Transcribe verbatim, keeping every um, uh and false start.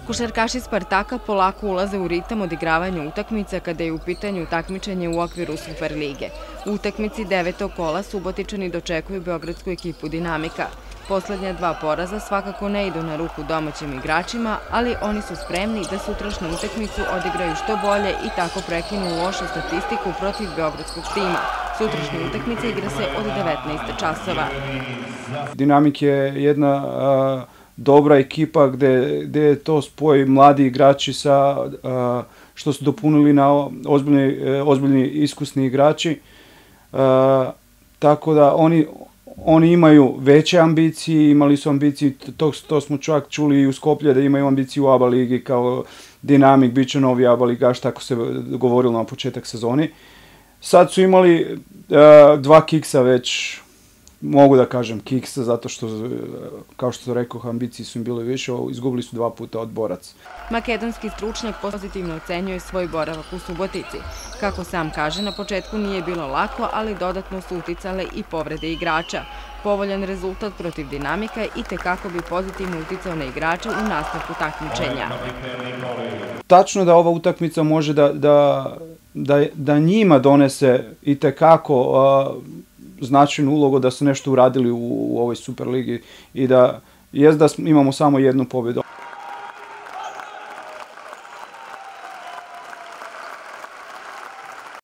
Košarkaši Spartaka polako ulaze u ritam odigravanja utakmica kada je u pitanju takmičenje u okviru Superlige. U utakmici devetog kola Subotičani dočekuju beogradsku ekipu Dinamika. Poslednja dva poraza svakako ne idu na ruku domaćim igračima, ali oni su spremni da sutrašnju utakmicu odigraju što bolje i tako prekinu lošu statistiku protiv beogradskog tima. Sutrašnja utakmica igra se od devetnaest časova. Dinamik je jedna dobra ekipa gde je to spoj mladi igrači sa što su dopunili na ozbiljni iskusni igrači. Tako da oni Oni imaju veće ambicije, imali su ambicije, to smo čak čuli i u Skoplje da imaju ambiciju u A B A ligi kao Dinamik, bit će novi A B A ligaš, tako se govorilo na početak sezoni. Sad su imali dva kiksa već, mogu da kažem kiksa, zato što, kao što rekao, ambicije su im bile više, izgubili su dva puta od Borac. Makedonski stručnjak pozitivno ocenjuje svoj boravak u Subotici. Kako sam kaže, na početku nije bilo lako, ali dodatno su uticale i povrede igrača. Povoljan rezultat protiv Dinamika i tekako bi pozitivno uticao na igrače u nastavku takmičenja. Tačno je da ova utakmica može da njima donese i tekako značajnu ulogu da su nešto uradili u ovoj Superligi i da jest da imamo samo jednu pobedu.